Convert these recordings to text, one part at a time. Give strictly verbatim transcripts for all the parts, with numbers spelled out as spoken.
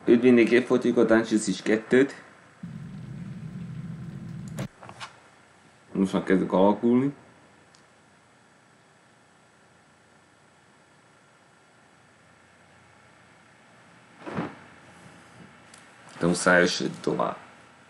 Őt mindenképp folytatjuk a Dungeons is kettőt. Most már kezdek alakulni. De muszáj esni tovább.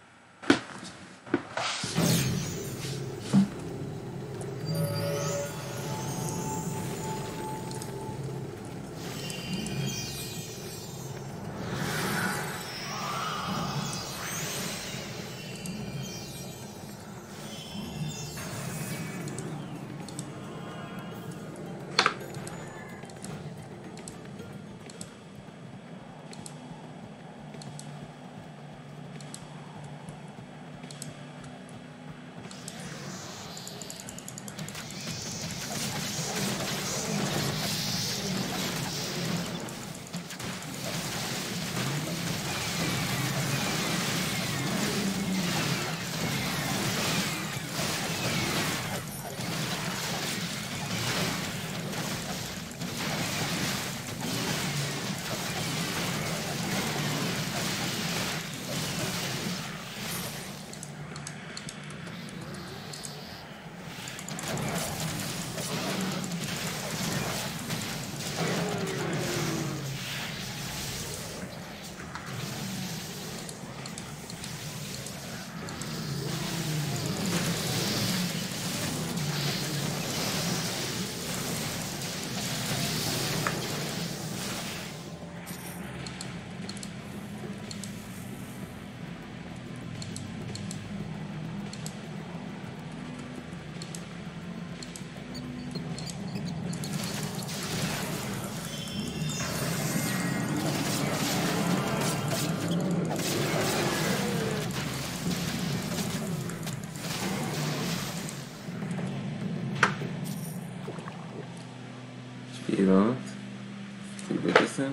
Pillanat. Szívbe teszem.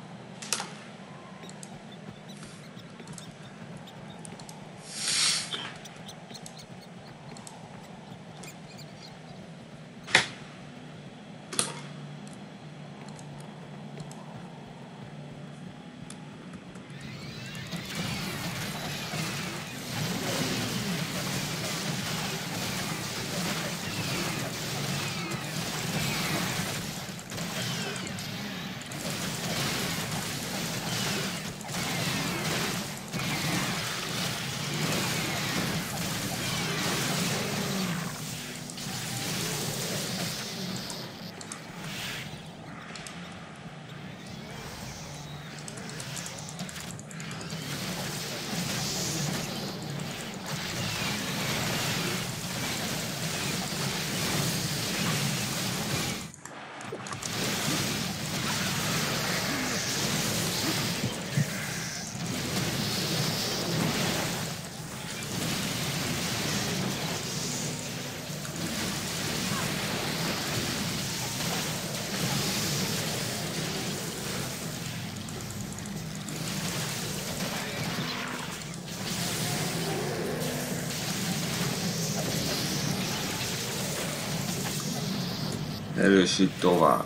Erősít tovább.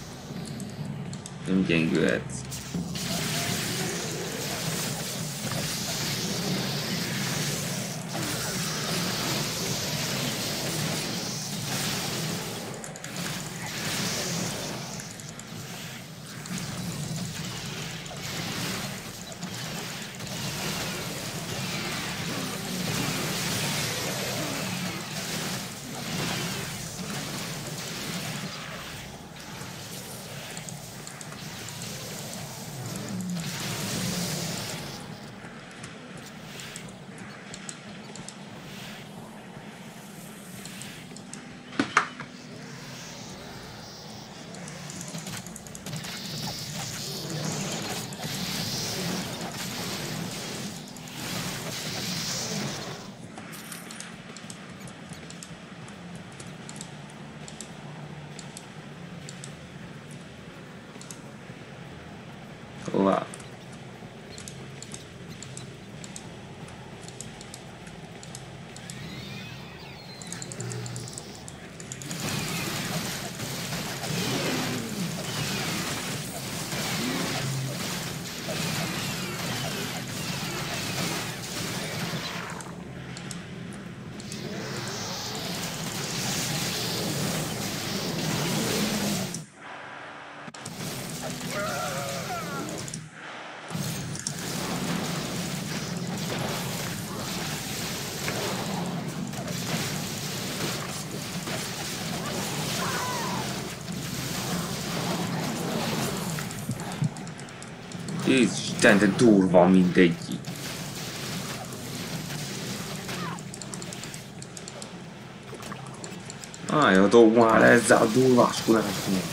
Nem gyengülhetsz. Tovább. Isten, de durva mindegyik. Állj, dobd már ezzel a durváskodásnak.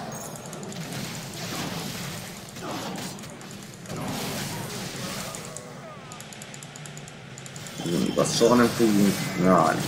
Azt soha nem fogunk állni.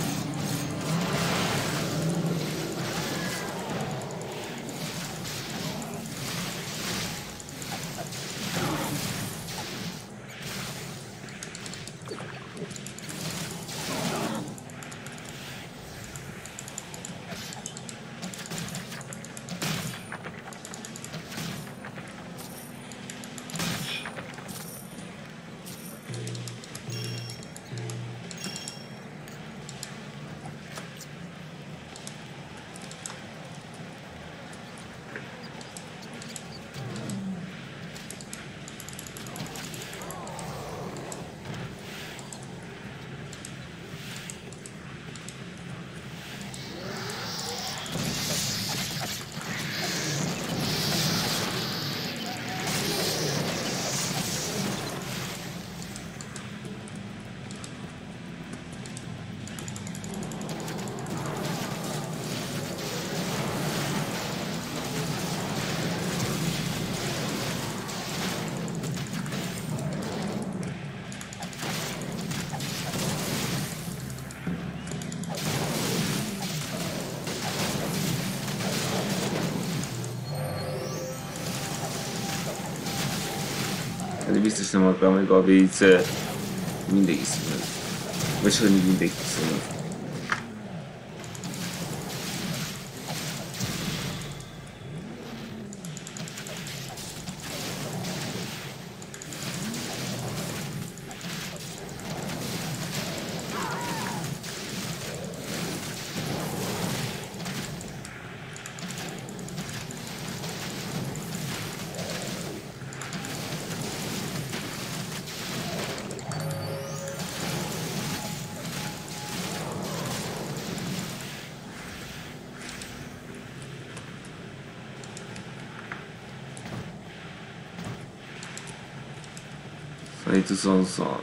De biztos nem akar meg a víz mindig iszonyat. Vagy hogy mindig iszonyat. Itt huszonhat.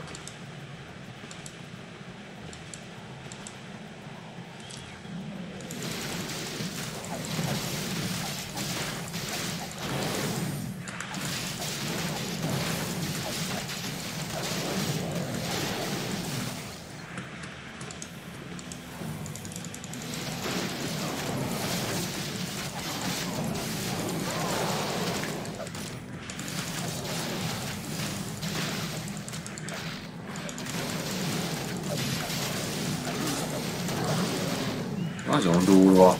Nagyon durva.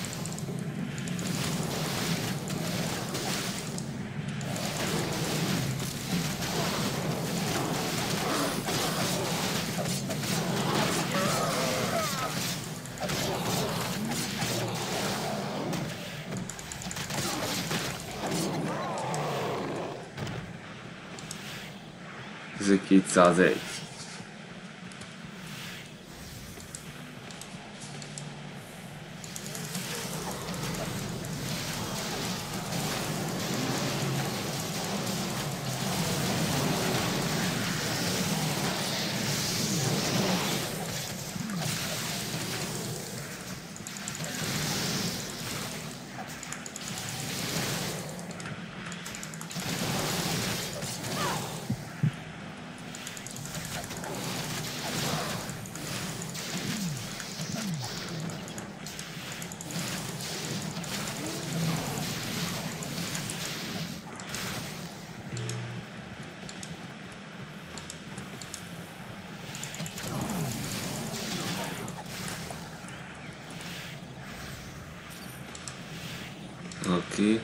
Ez kétszázegy. Oké.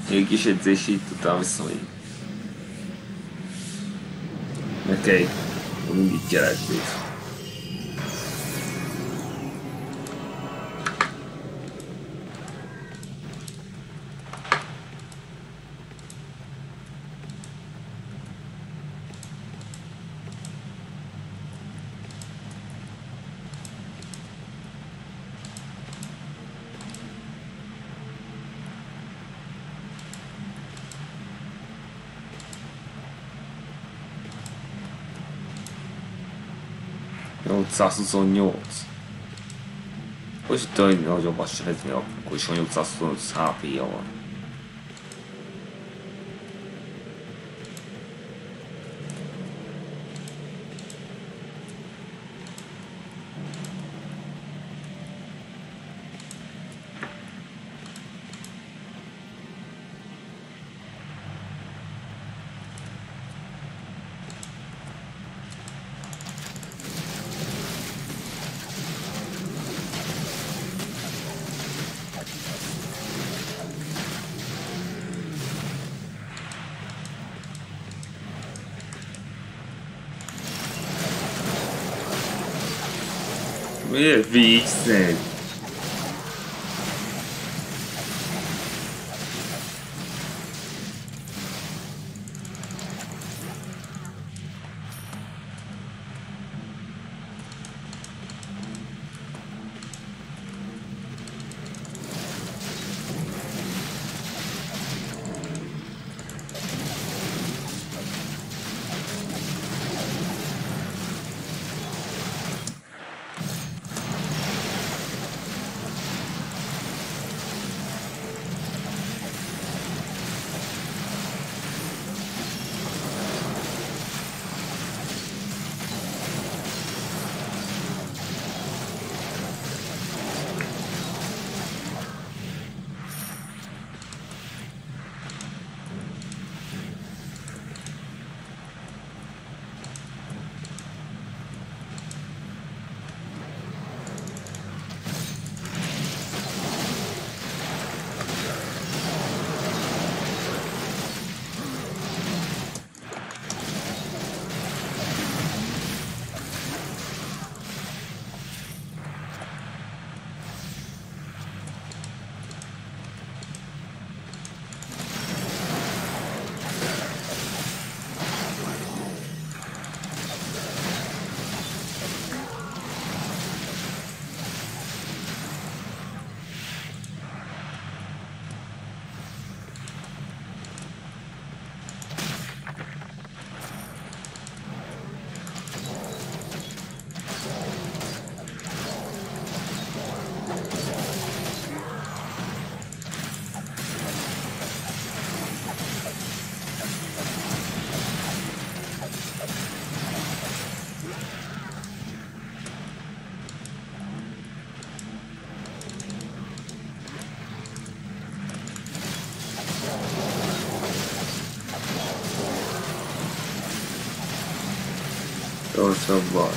Egy kis edzését tudtam visszamegyni. Neked mindig jelentős. nyolcszázhuszonnyolc. Hogy tudom, hogy nagyobb azt sejteni, akkor is nyolcszázhuszonnyolc há pé-ja van. Miért vígszed? Gyorsabban.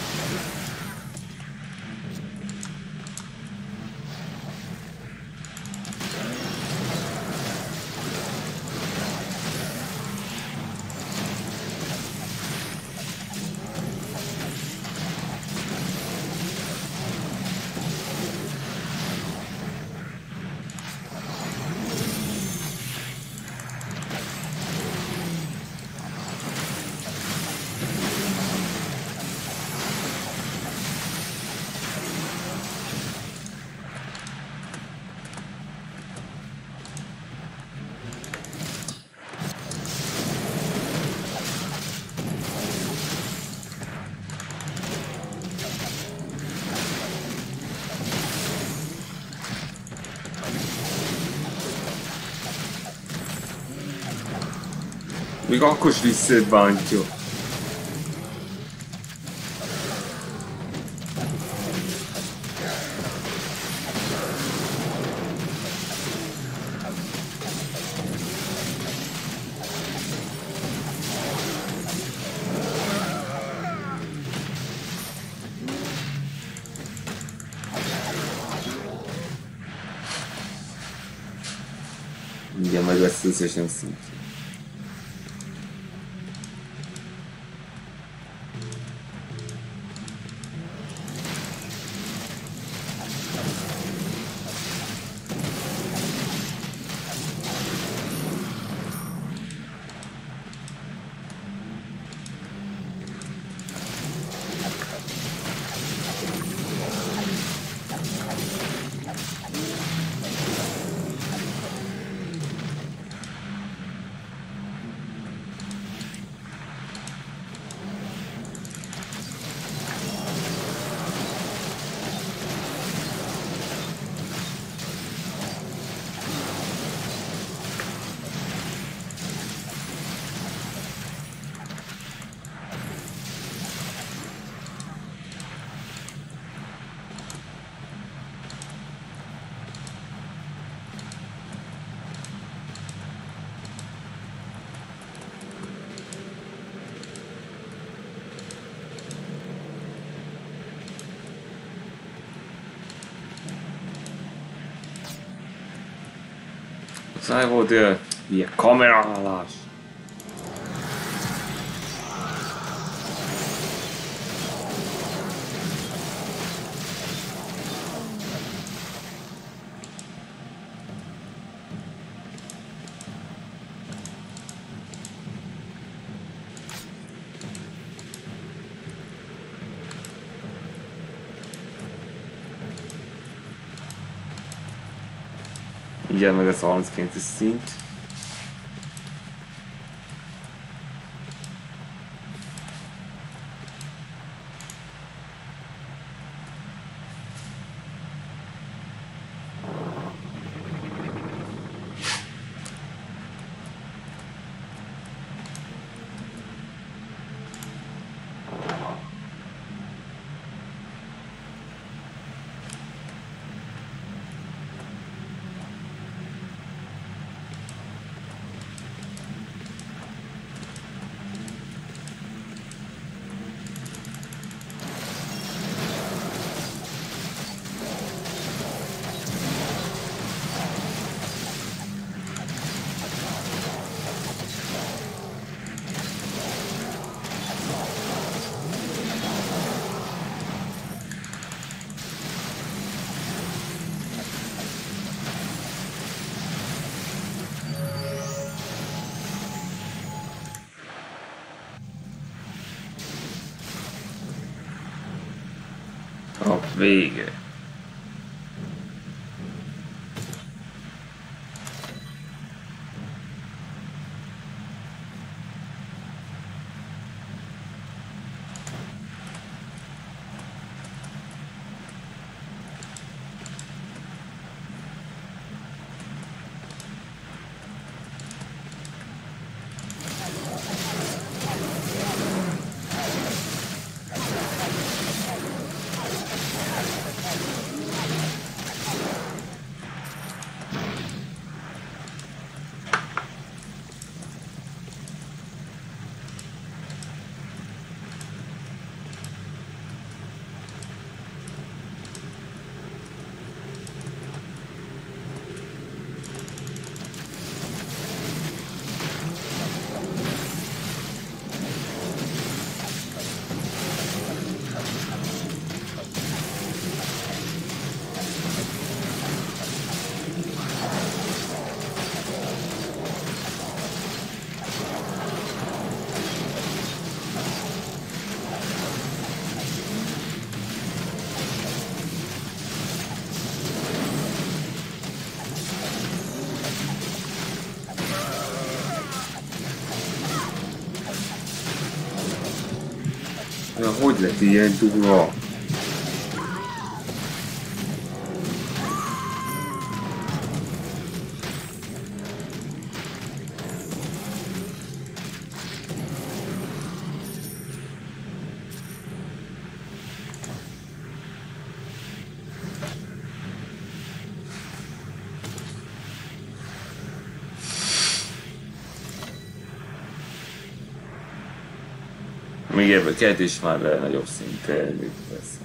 Még akkor is visszabántja. Ugye megy lesz az összesen szintje. Száj volt ilyen, ilyen kamerálás. Igen, meg ez harminckilences szint. A vége. Na, hogy lett ilyen durva? Még ebből két is már le nagyobb szintre lépve.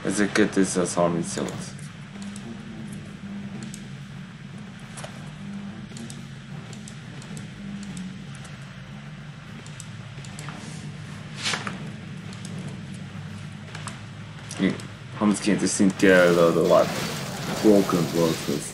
ezerkétszázharmincnyolc. harminckilences szint kell a Broken Worldhöz.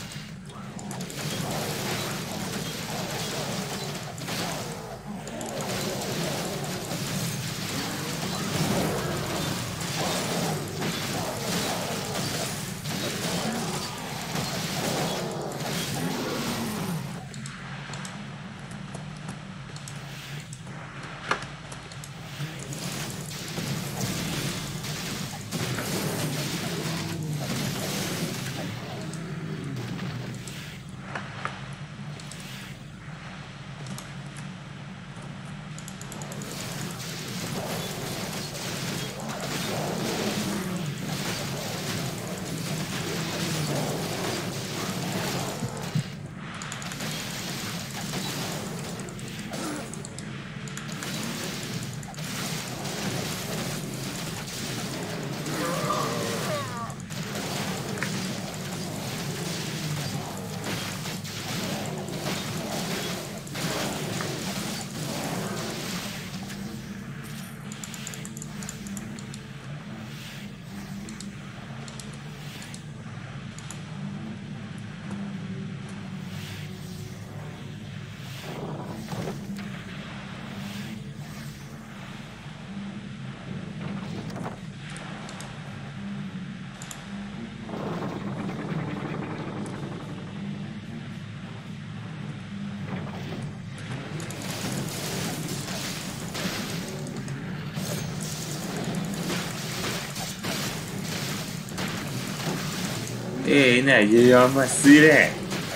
Ehi, ne, jöjjön messzire!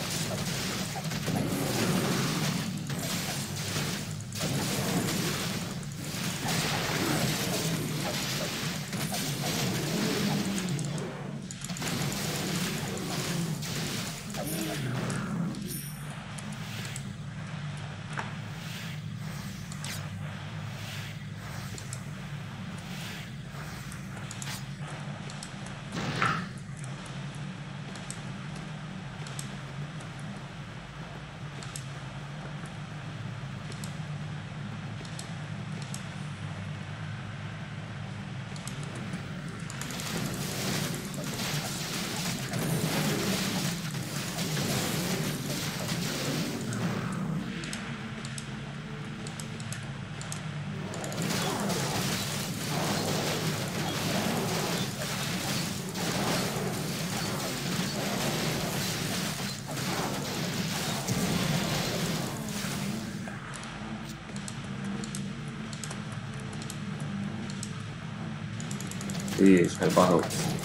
És megbanok.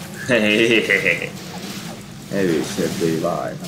Erősebbé válnak.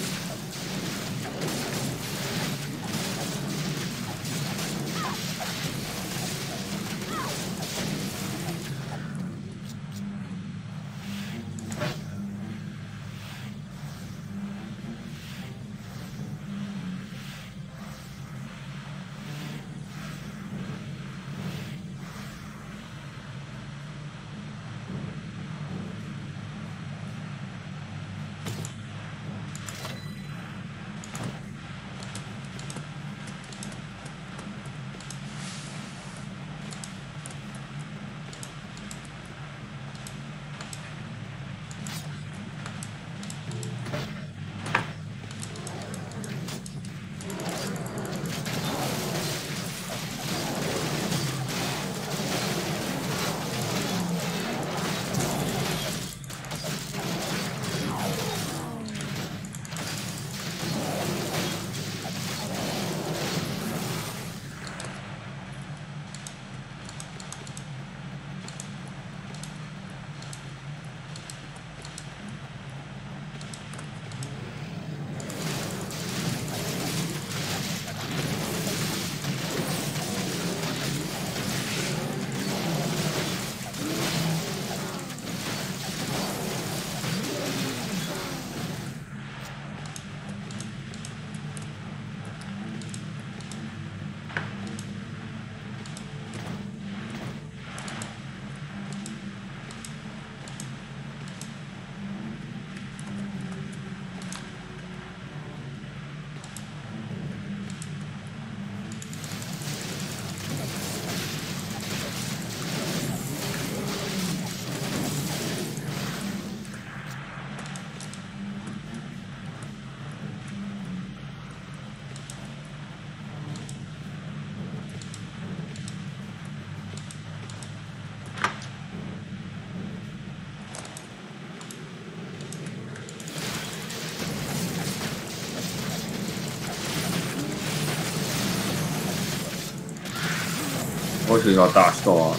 hogy hogy hatástalan.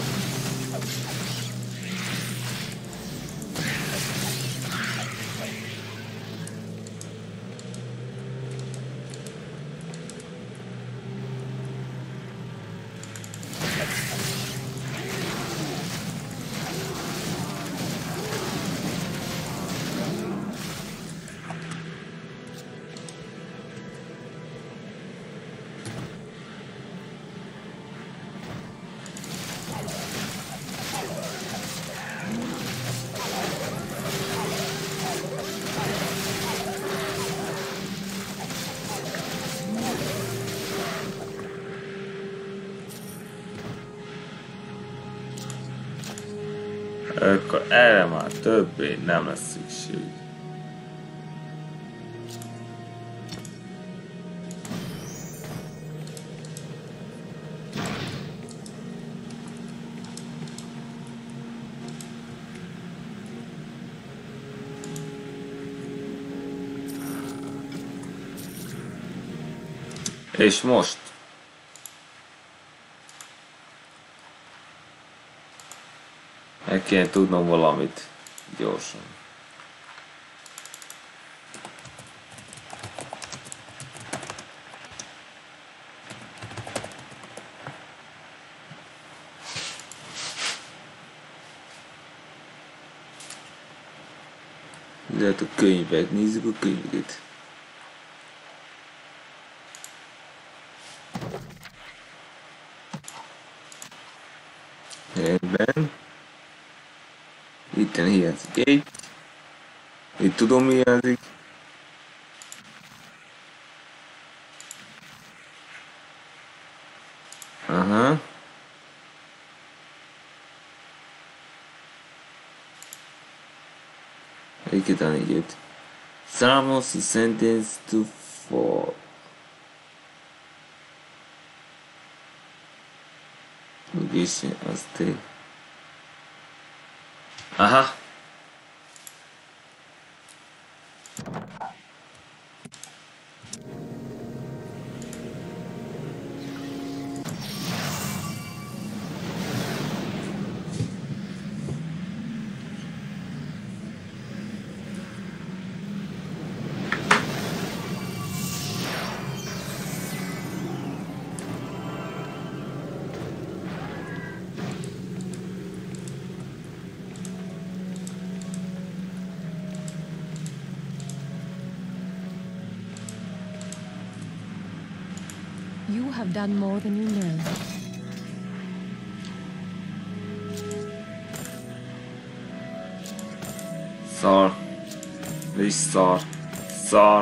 Akkor erre már többé nem lesz szükség. És most meg kéne tudnom valamit gyorsan. Lehet a könyvek, nézzük a könyveket. Rendben. Itten hiányzik egy. Itt tudom mi hiányzik. Aha. Egyiket a négyet. Summons a sentence to fall. Location, aztán. Aha. You have done more than you know. Szar. És szar. Szar.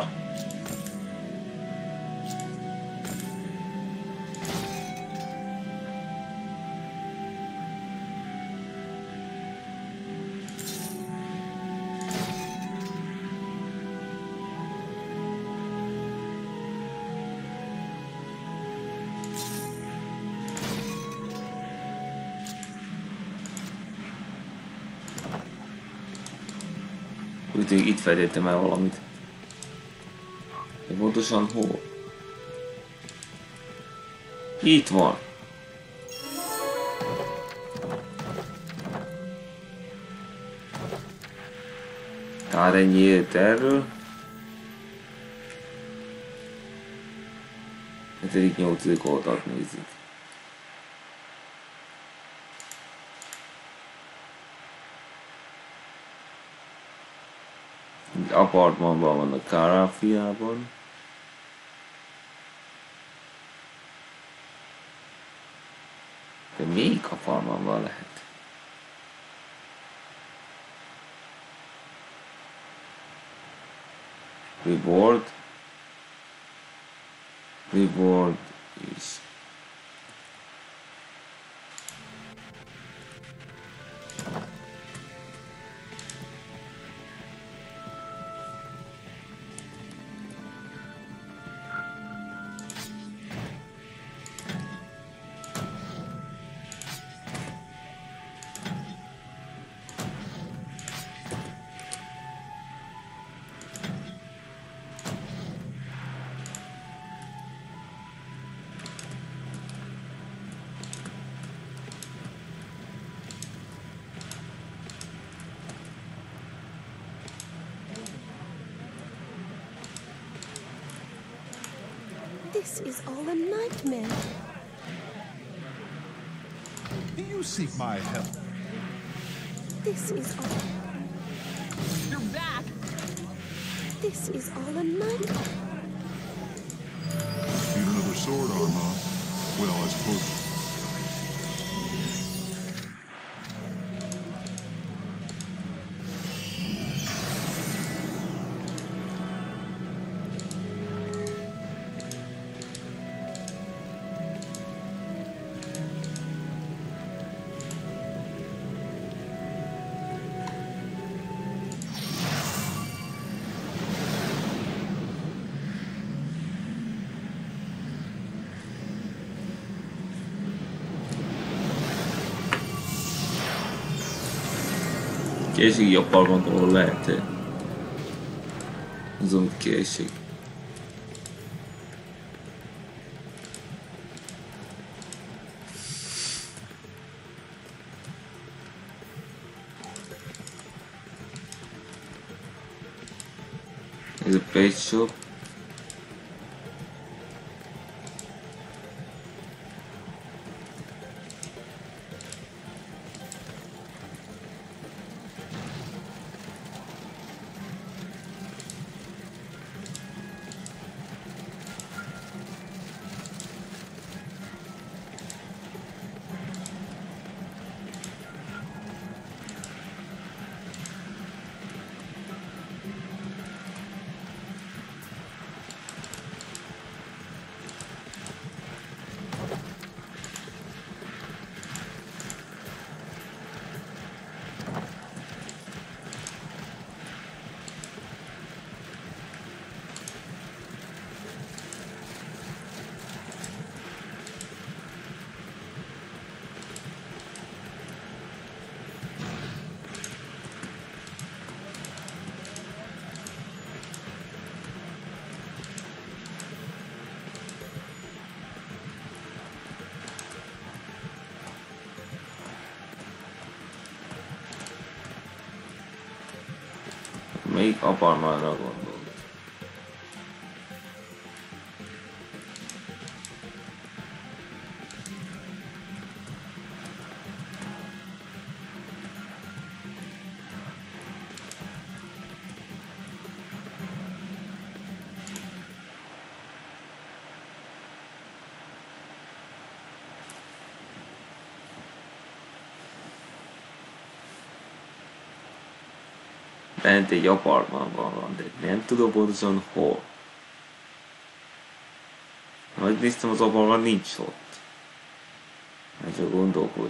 Úgy tűnik itt felejtettem el valamit. De pontosan hol? Itt van. Tehát ennyi élt erről. hetedik nyolcadik oldalt nézzük. Apartmanban van a Karáfiában. De még apartmanban lehet. Reward. Reward is. This is all a nightmare. Do you seek my help? This is all. You're back! This is all a nightmare. Need another sword arm, huh? Well, I suppose. Készségi jobbal gondolom lehet. Azon készség. Ez a page shop. Melyik apartmanra gondolt? Bent egy apartmanban van, de nem tudom pontosan hol. Majd néztem, az apartman nincs ott. Hát csak gondolkodj.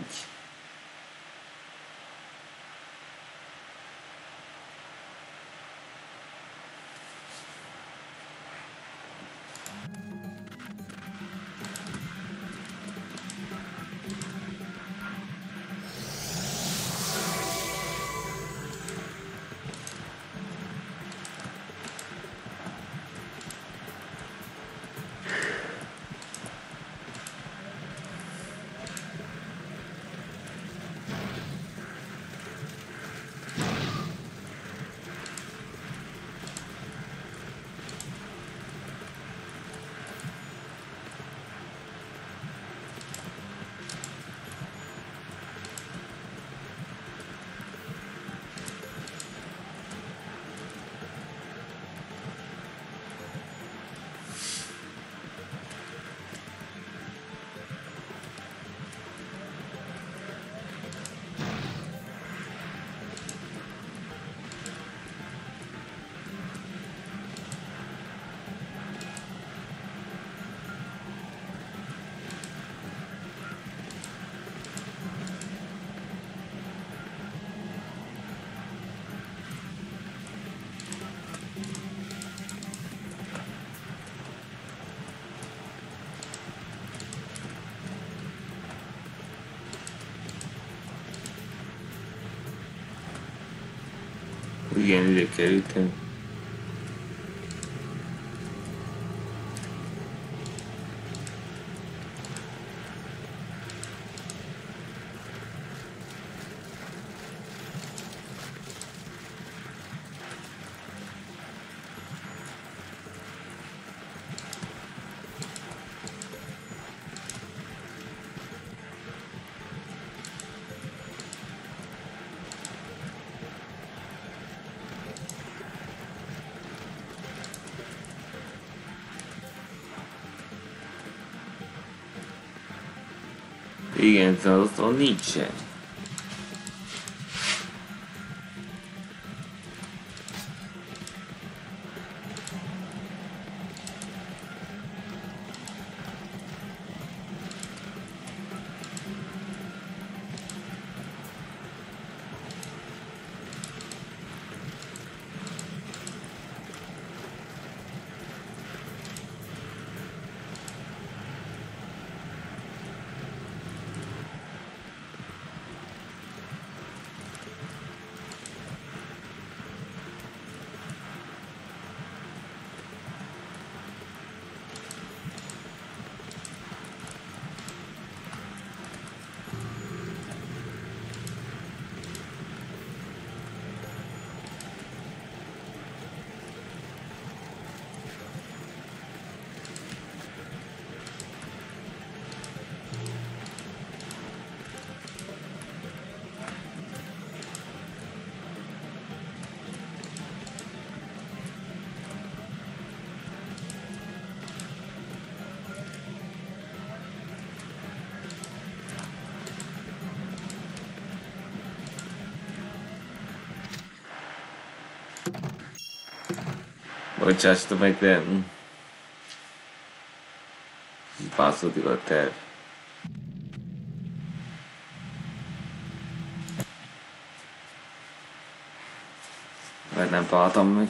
Igen, ide kerültem. Igen, azon nincsen. Bocsássatok meg, de... Bászódik a terv. Mert nem találtam meg.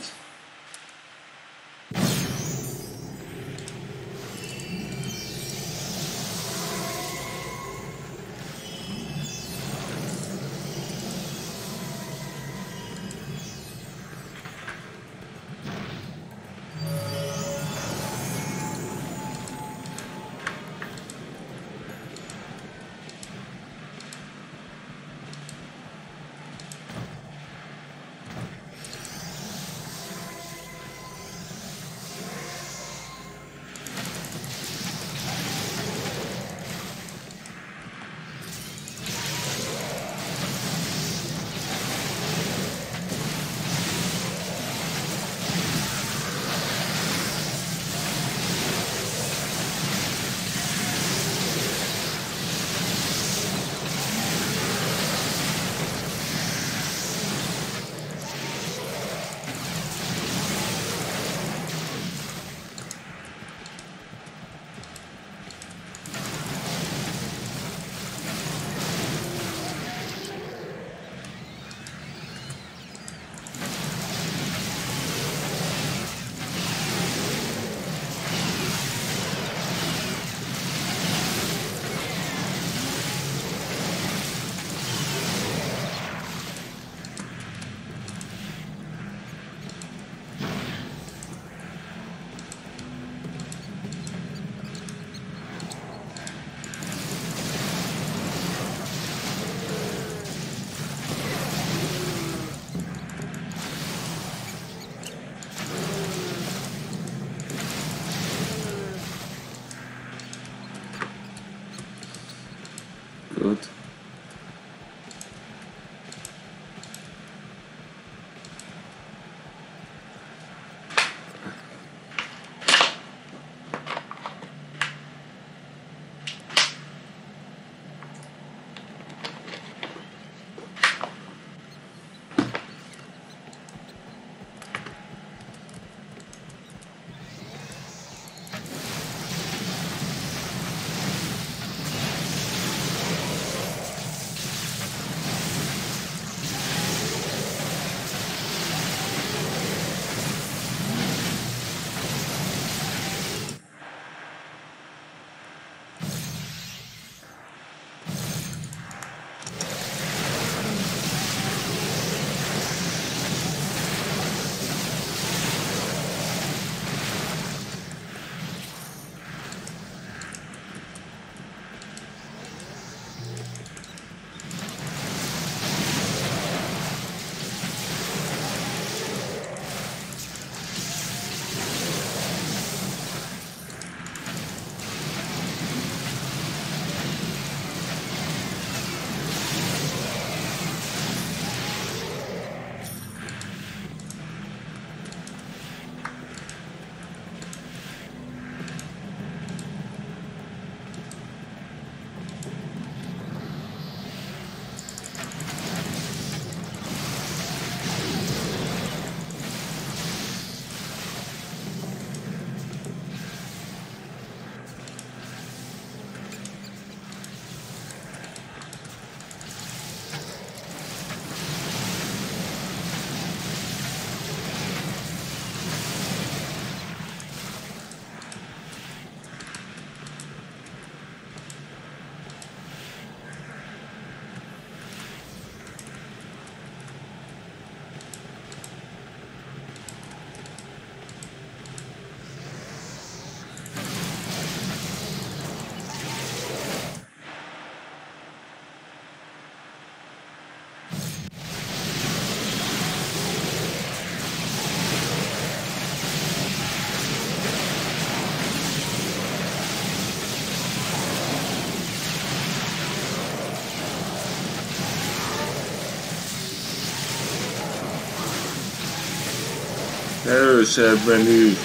Erősebben is.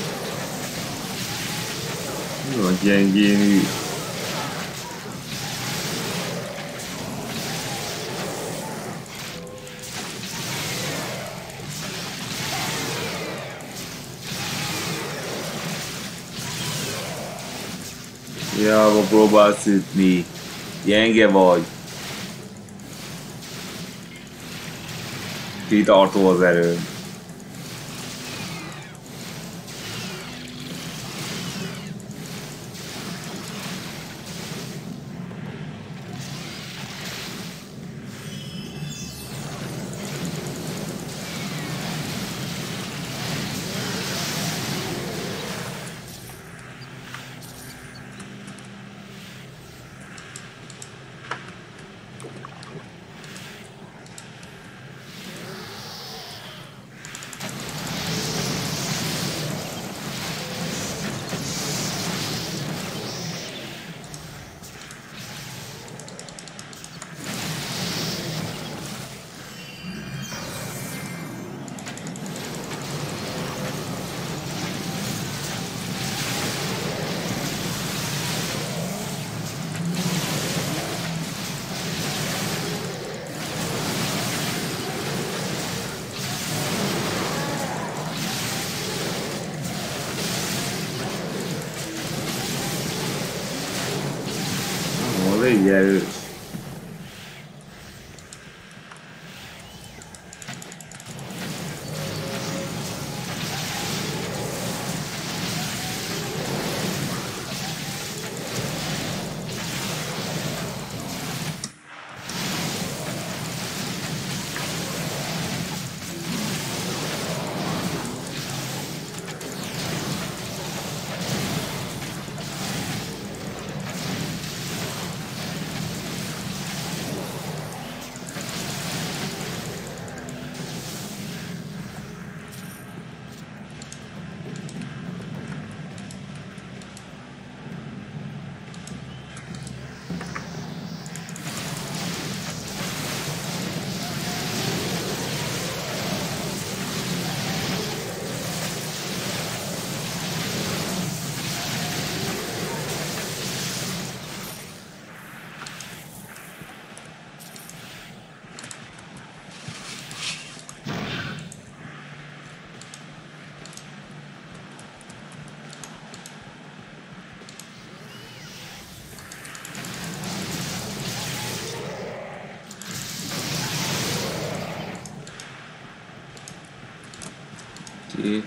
Nagyon gyengén is. Hiába próbálsz ütni. Gyenge vagy. Kitartó az erőd. Elég erős. Ki?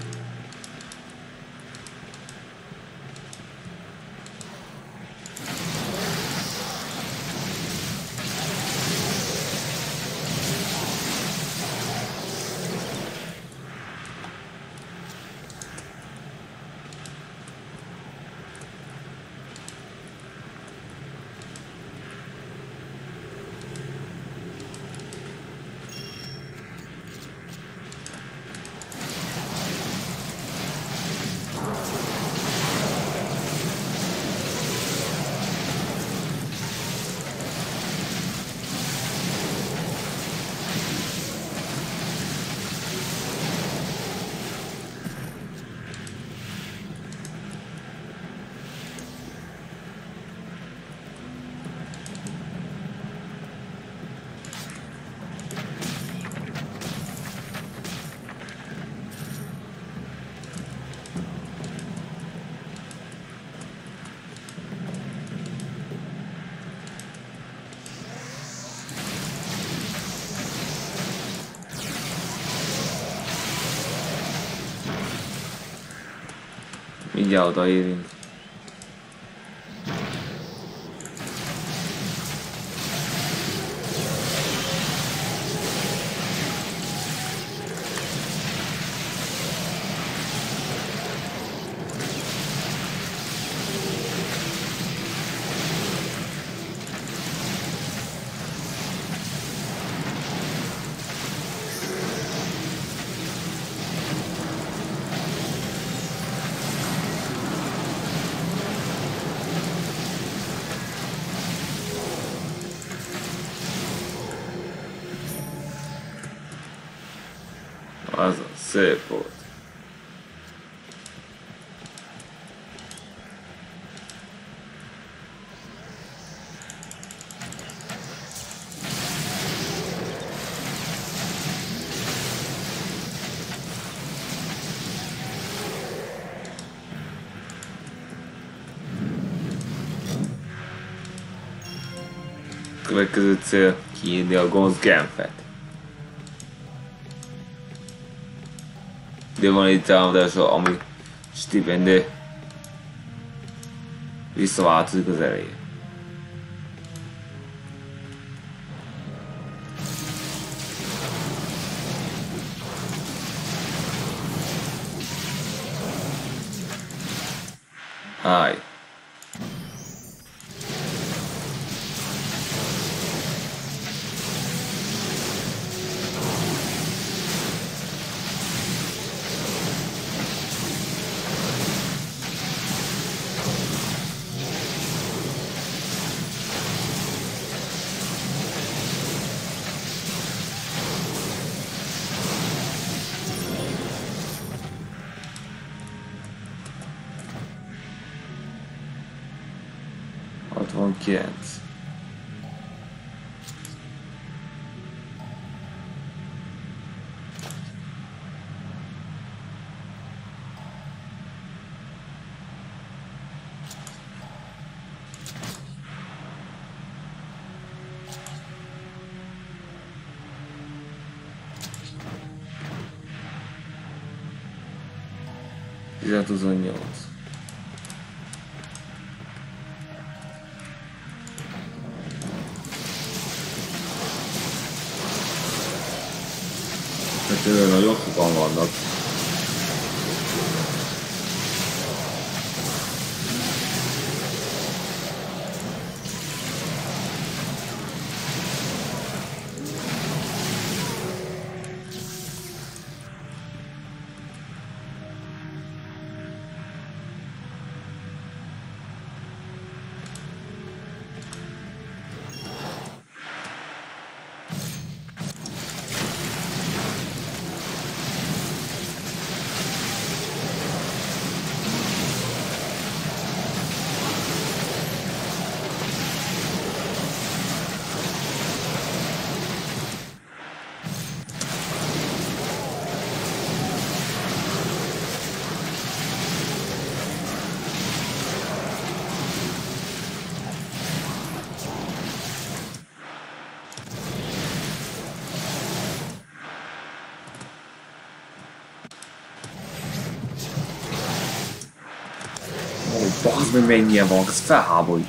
Mindjárt odaérünk. Az szép volt. Következő cél kiírni a gonosz Genfet. De van egy támadása, ami Stipende visszaváltozik az elején. Háj. hatvankilenc. tizenhat-huszonnyolc. Tényleg nagyon sokan vannak. Bazd meg, mennyien vannak, ez felháborít.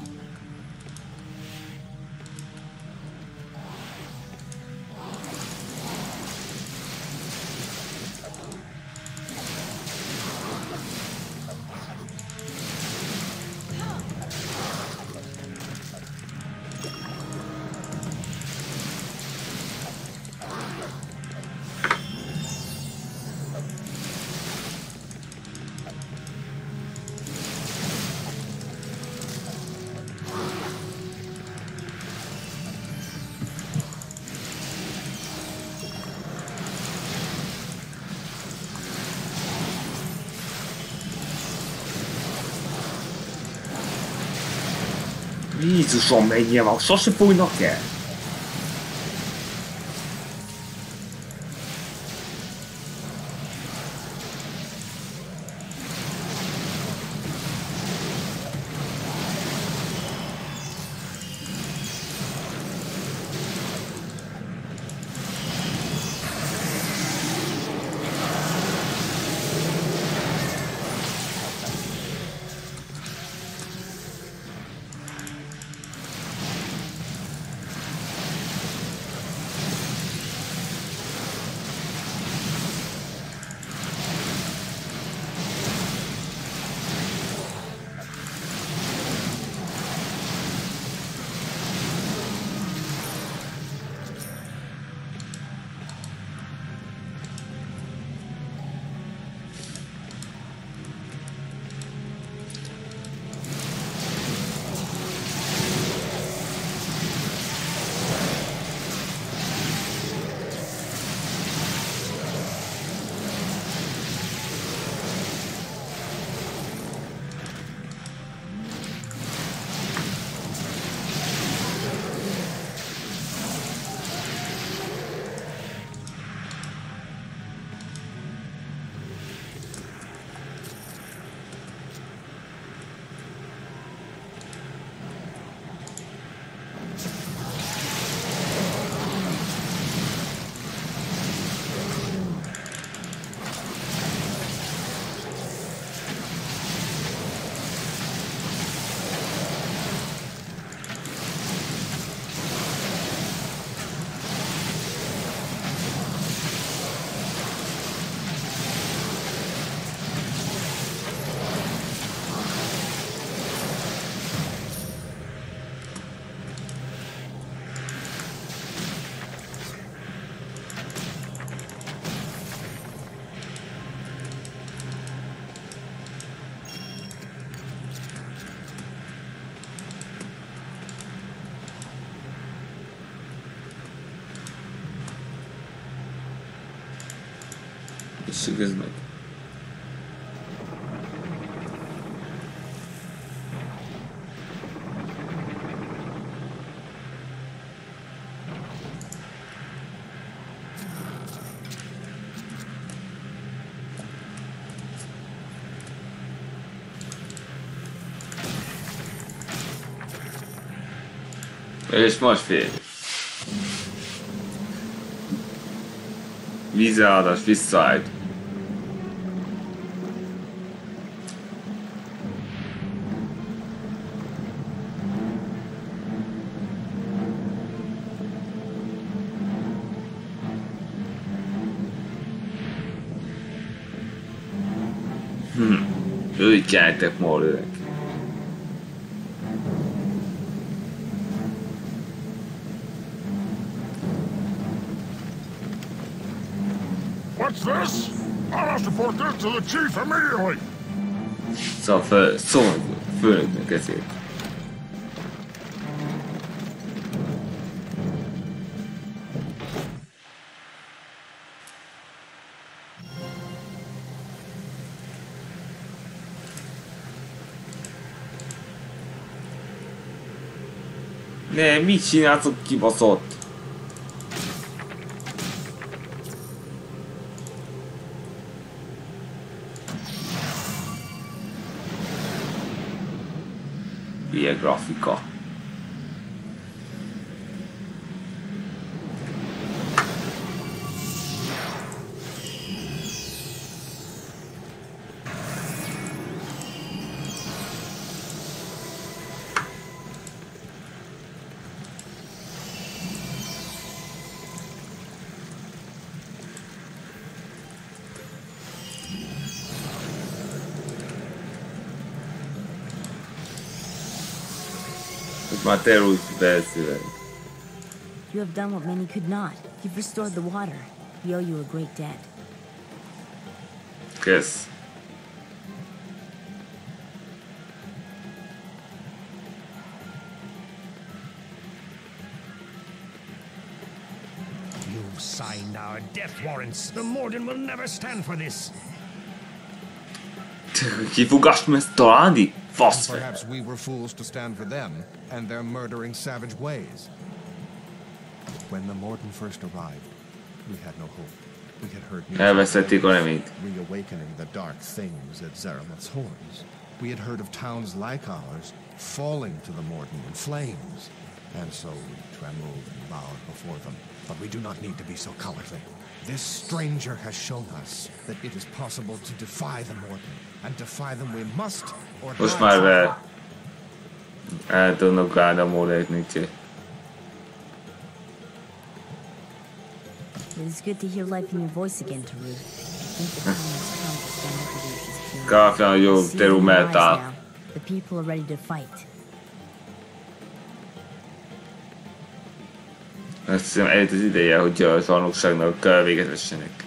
Jézusom, mennyien van, sose fújnak el? Tessék, ez meg. És most fél. Vízállás visszaállt. Hm. Ők keltek Mordőnek. What's this? I must report this to the chief immediately. Szóval föl, szól főnöknek ezért. Ne, mit csinálsz ott kibaszott? Ilyen grafika. Már terújt beszélek. You have done what many could not. You've restored the water. We owe you a great debt. Kész. You've signed our death warrants. The Morden will never stand for this. Kifugást meg találni? Fasz fel. Perhaps we were fools to stand for them and their murdering savage ways. When the Morden first arrived, we had no hope. We had heard news Elvesztették a reményt. reawakening the dark things at Zeramath's horns. We had heard of towns like ours falling to the Morden in flames. And so we trembled and bowed before them. But we do not need to be so cowardly. This stranger has shown us that it is possible to defy the Morden. And defy them we must, or Most die már trying. be el tudnak állni a Mordeknek. It is good to hear life in your voice again, Tarut. I think the time has come to stand up to Lucius King. Káfján jó See terú in your eyes mellett now. The people are ready to fight. Azt hiszem eljött az ideje, hogy a zsarnokságnak véget vessenek.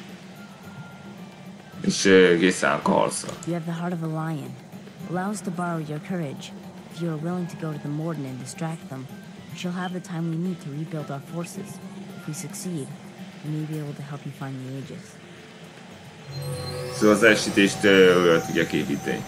És készállnak a harcra. You have the heart of a lion. Allow us to borrow your courage. If you are willing to go to the Morden and distract them, we shall have the time we need to rebuild our forces. If we succeed, we may be able to help you find the Aegis. Szóval az elsítést olyan tudják építeni.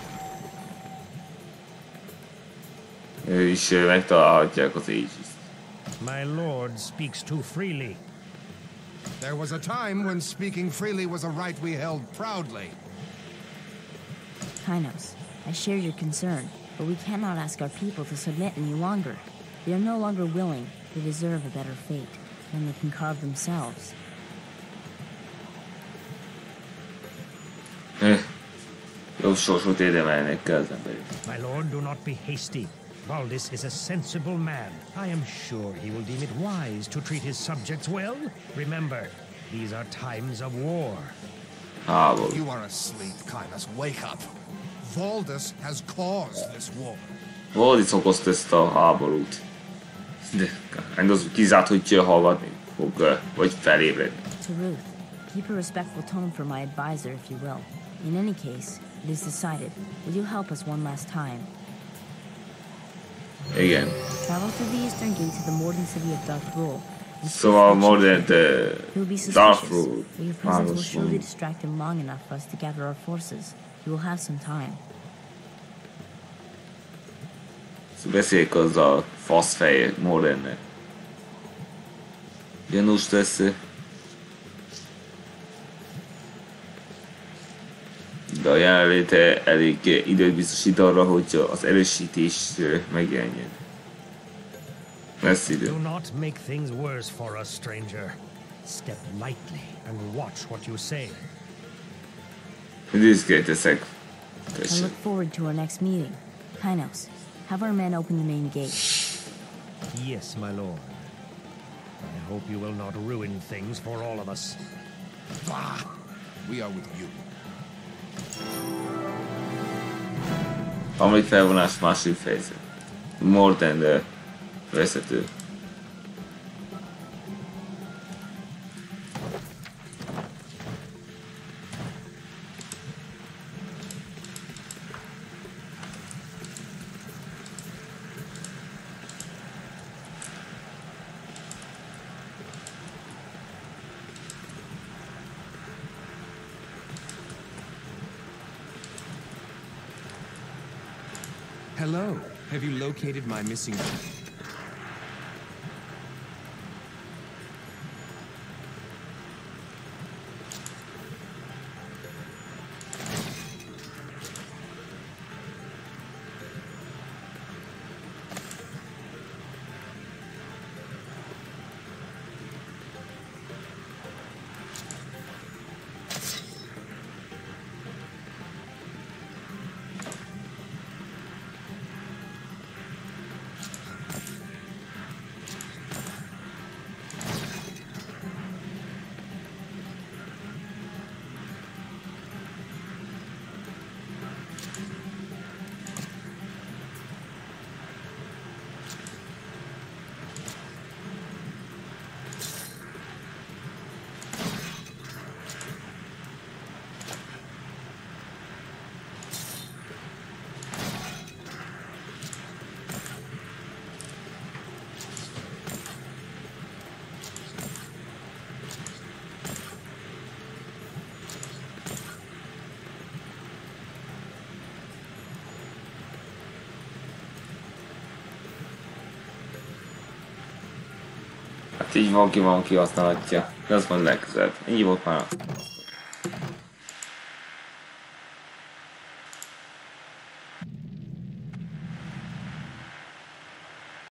Ő is megtalálhatják az Aegis-t. My lord speaks too freely. There was a time when speaking freely was a right we held proudly. Kynos, I share your concern, but we cannot ask our people to submit any longer. They are no longer willing. They deserve a better fate, and they can carve themselves. Eh, jó sorsot érdemelnek kell az emberek. My lord, do not be hasty. Valdis is a sensible man. I am sure he will deem it wise to treat his subjects well. Remember, these are times of war. Háború. You are asleep, Kynos. Wake up. Valdis has caused this war. Valdis okozta ezt a háborút. De hát az kizárt, hogy hallgatni fog, vagy felébredni. Tarut, keep a respectful tone for my advisor, if you will. In any case, it is decided. Will you help us one last time? Igen. Travel through the eastern gate to the Morden city of Dark Rule. Szóval Mordant He'll be suspicious, Darfur but your presence will város surely van. distract him long enough for us to gather our forces. You will have some time. Beszéljük azzal faszfej Mordantnek. Gyanús teszi. De a jelenléte elég időt biztosít arra, hogy az erősítés megjelenjen. Lesz idő. Do not make things worse for us, stranger. Step lightly and watch what you say. Diszkrét teszek. I Tessék. look forward to our next meeting. Kynos, have our men open the main gate. Yes, my lord. I hope you will not ruin things for all of us. Bah! We are with you. Harmadik felvonás, második fejezet. Mordant vezető. Hello. Have you located my missing... Hát így van, ki van, ki használhatja. De az van legközelebb. Ennyi volt már.